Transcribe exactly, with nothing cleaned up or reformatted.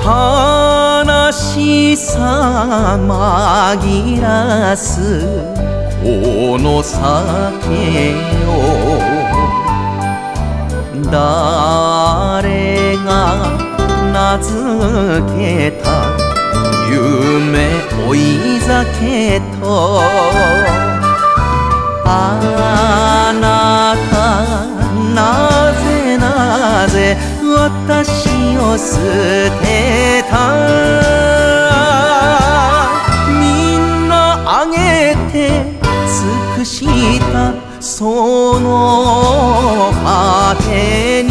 悲しさ紛らすこの酒を誰が名付けた夢追い酒とあなたなぜなぜ私を捨てたみんなあげて尽くしたその果てに